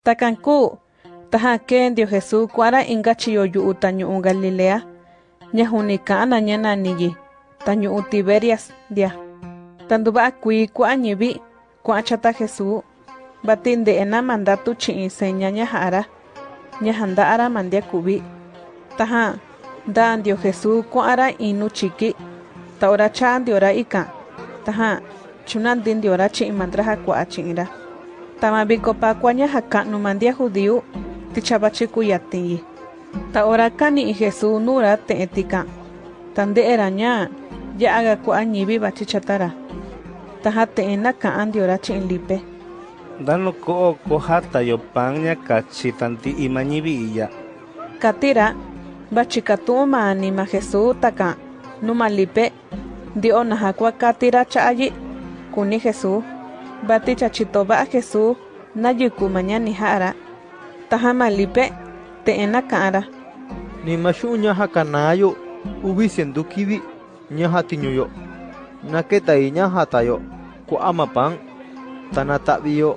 Takanku, taja kendio Jesús kuara inga chiyo yu tañu Galilea, ñajunikana ñananiyi, tañu Tiberias dia. Tanduba kui kua ñibi, kua chata Jesús, batinde ena mandatu chi seña ñajara, ñajanda ara mandia kubi. Taja, dandio Jesús kuara inu chiki, taora chandiora ika, taja, chunandindiora chi mandraja kua chinira. Tamabiko pa kuanya haka numandia judío, tichabachiku yatingi. Taora kani Jesús nura te etika. Tande eraña, ya haga kua ñibi bachichatara. Taja te ena kaandiora chinlipe. Dano ko hata yo panya kachi tanti imañibi iya. Katira, bachikatuma anima Jesús taka, numalipe, dio nahakwa katira chayi, kuni Jesús. Bati chachitoba Jesús na yuku mañani hara. Taja malipe, te ena kaara. Ni mashu ñaja kanayo, ubi siendo kibi, ñaja tiñuyo. Naketa y ñaja tayo, ku amapan, tanatabiyo,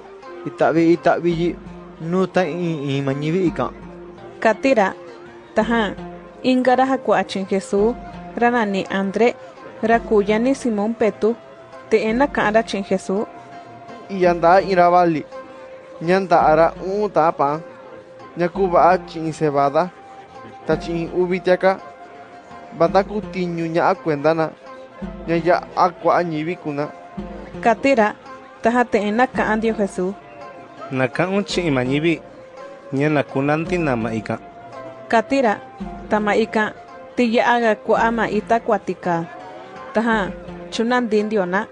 itabi nuta y mañibi ika. Katira, taja, ingara ku achin Jesús, ranani Andre, rakuyani Simón Petu, te ena kaara chin Jesús. Y anda irabali, ñanda ara tapa, ñakuba chin cebada, tachin ubitiaka, bataku tiñu ña cuendana, ñaya aqua añibicuna. Katira, tajate ena kaandio Jesús. Naka unchi imañibi, ña nakunanti namaika. Katira, tamaika, tiya aga kuama ita kuatika. Taja, chunandindiona.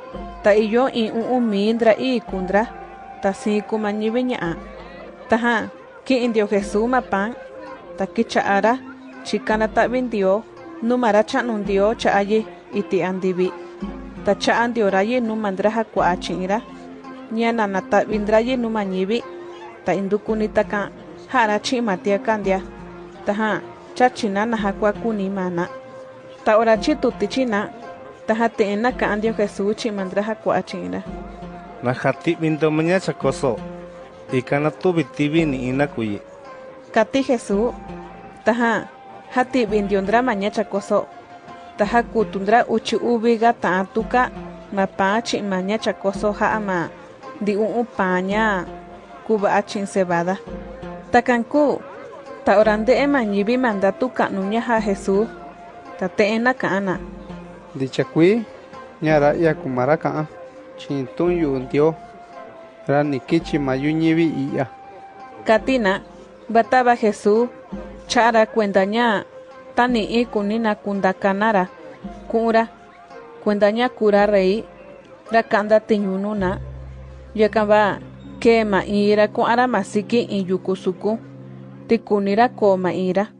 Ta iyo mindra y kundra, ta si kumañibi ñaa. Taja, ki indio Jesús mapan, ta kichaara, chikana ta bindio, numara chanundio chaayi iti andibi. Ta chaandio rayi numandraja kuachinira, ñanana ta bindrayi numañibi, ta indukunita ka, hara chimatia kandia. Taja, chachina naja kuakuni mana. Ta orachi tutichina, taja te ena kaandio Jesús chimandraja kuachinira. Najati bindo maña chakoso, ikana tu bitibi ni inakuyi. Kati Jesús, taja, hati bindiondra maña chakoso, taja kutundra uchi ubiga taatuka, mapa chimaña chakoso haama, di paña, kuba achin cebada. Takanku, ta orande emañibi mandatu kanuña ha Jesús, ta te ena kaana. Dichakui, ñara yakumara kaa, chintun yundio, ranikichi mayuñibi iya. Katina, bataba Jesús, chara cuendaña, tani i kunina kundakanara, kura, cuendaña kura rei, rakanda tiñununa, yakaba, kema ira ko ara masiki in yukusuku, tikunira koma ira.